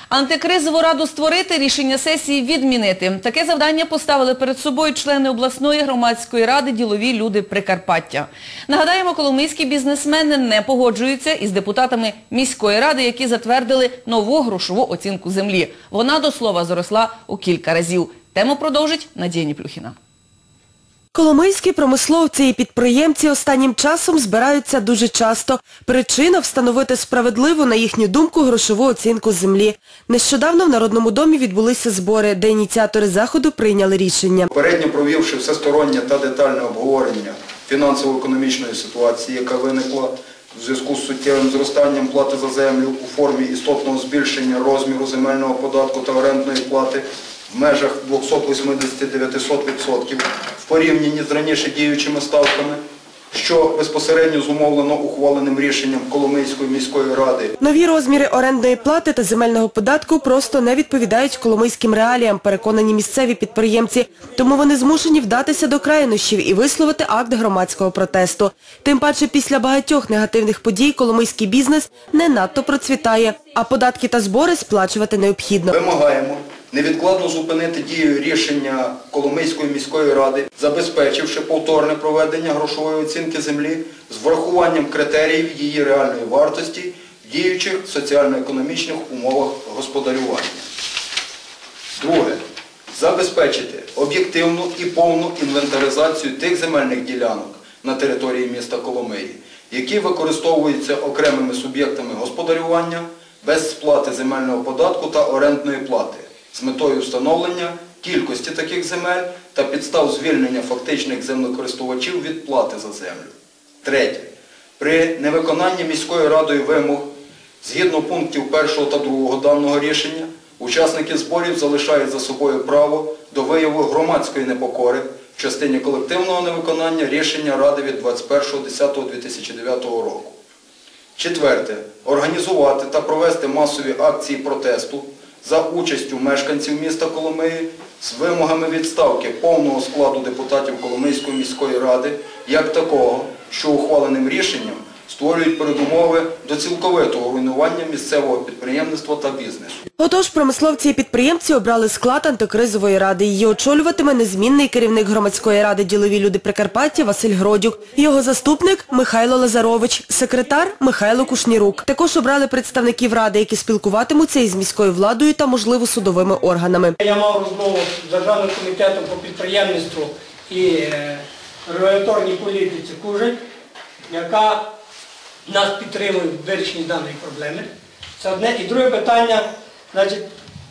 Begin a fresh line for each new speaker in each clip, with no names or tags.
Антикризову раду створити, рішення сесії відмінити. Таке завдання поставили перед собою члени обласної громадської ради «Ділові люди Прикарпаття». Нагадаємо, коломийські бізнесмени не погоджуються із депутатами міської ради, які затвердили нову грошову оцінку землі. Вона, до слова, зросла у кілька разів. Тему продовжить Надія Ніплюхіна.
Коломийські промисловці і підприємці останнім часом збираються дуже часто. Причина – встановити справедливу, на їхню думку, грошову оцінку землі. Нещодавно в Народному домі відбулися збори, де ініціатори заходу прийняли рішення.
Попередньо провівши всестороннє та детальне обговорення фінансово-економічної ситуації, яка виникла в зв'язку з суттєвим зростанням плати за землю у формі істотного збільшення розміру земельного податку та орендної плати в межах 280–900% в порівнянні з раніше діючими ставками, що безпосередньо зумовлено ухваленим рішенням Коломийської міської ради.
Нові розміри орендної плати та земельного податку просто не відповідають коломийським реаліям, переконані місцеві підприємці. Тому вони змушені вдатися до крайнощів і висловити акт громадського протесту. Тим паче після багатьох негативних подій коломийський бізнес не надто процвітає, а податки та збори сплачувати необхідно.
Вимагаємо невідкладно зупинити дію рішення Коломийської міської ради, забезпечивши повторне проведення грошової оцінки землі з врахуванням критеріїв її реальної вартості в діючих соціально-економічних умовах господарювання. Друге. Забезпечити об'єктивну і повну інвентаризацію тих земельних ділянок на території міста Коломиї, які використовуються окремими суб'єктами господарювання без сплати земельного податку та орендної плати, з метою встановлення кількості таких земель та підстав звільнення фактичних землекористувачів від плати за землю. Третє. При невиконанні міською радою вимог, згідно пунктів 1 та 2 даного рішення, учасники зборів залишають за собою право до вияву громадської непокори в частині колективного невиконання рішення Ради від 21.10.2009 року. Четверте. Організувати та провести масові акції протесту за участю мешканців міста Коломиї з вимогами відставки повного складу депутатів Коломийської міської ради як такого, що ухваленим рішенням створюють передумови до цілковитого руйнування місцевого підприємництва та бізнесу.
Отож, промисловці і підприємці обрали склад антикризової ради. Її очолюватиме незмінний керівник громадської ради «Ділові люди Прикарпаття» Василь Гродюк. Його заступник – Михайло Лазарович, секретар – Михайло Кушнірук. Також обрали представників ради, які спілкуватимуться із міською владою та, можливо, судовими органами.
Я мав розмову з Державним комітетом по підприємництву і регуляторній політиці «Кужель», яка нас підтримує в вирішенні даної проблеми. Це одне. І друге питання, значить,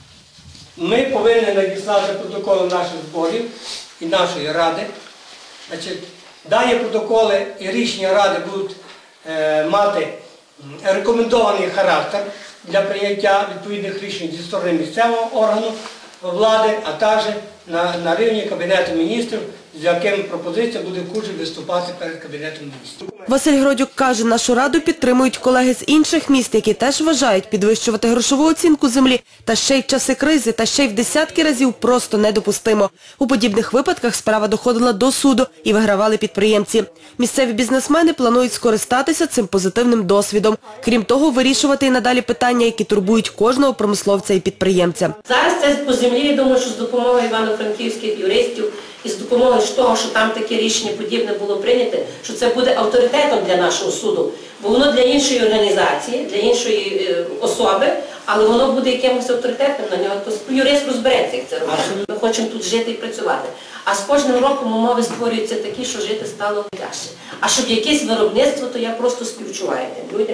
ми повинні надіслати протоколи наших зборів і нашої ради. Значить, дані протоколи і рішення ради будуть мати рекомендований характер для прийняття відповідних рішень зі сторони місцевого органу влади, а також на рівні Кабінету міністрів, з якими пропозиція буде Кужель виступати перед Кабінетом міністрів.
Василь Гродюк каже, нашу раду підтримують колеги з інших міст, які теж вважають підвищувати грошову оцінку землі, та ще й в часи кризи, та ще й в десятки разів просто недопустимо. У подібних випадках справа доходила до суду і вигравали підприємці. Місцеві бізнесмени планують скористатися цим позитивним досвідом. Крім того, вирішувати і надалі питання, які турбують кожного промисловця і підприємця.
Зараз це по землі, я думаю, що з допомогою івано-франківських юристів і з допомогою того, що там таке рішення подібне було прийняте, що це буде авторитетом для нашого суду, бо воно для іншої організації, для іншої особи, але воно буде якимось авторитетом на нього, то юрист розбереться, як це робити. Ми хочемо тут жити і працювати. А з кожним роком умови створюються такі, що жити стало тяжче. А щоб якесь виробництво, то я просто співчуваю тим людям,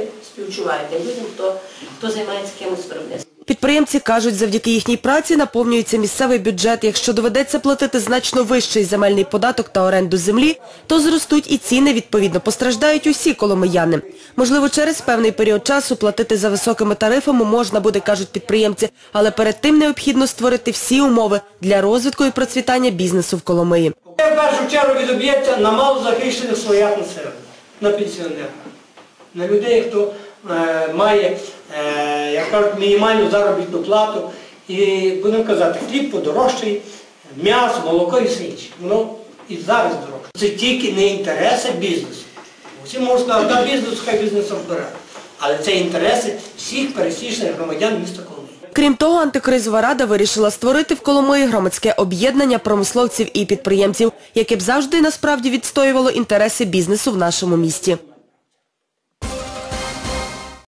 хто займається якимось виробництвом.
Підприємці кажуть, завдяки їхній праці наповнюється місцевий бюджет. Якщо доведеться платити значно вищий земельний податок та оренду землі, то зростуть і ціни, відповідно, постраждають усі коломияни. Можливо, через певний період часу платити за високими тарифами можна буде, кажуть підприємці, але перед тим необхідно створити всі умови для розвитку і процвітання бізнесу в Коломиї.
В першу чергу відоб'ється на малозахищених слоях населення, на пенсіонерів, на людей, хто має, як кажуть, мінімальну заробітну плату. І, будемо казати, хліб подорожчий, м'ясо, молоко і все інше. Воно і зараз дорожче. Це тільки не інтереси бізнесу. Всі можуть сказати, да, бізнес, хай бізнес розбирає. Але це інтереси всіх пересічних громадян міста Коломиї.
Крім того, антикризова рада вирішила створити в Коломиї громадське об'єднання промисловців і підприємців, яке б завжди насправді відстоювало інтереси бізнесу в нашому місті.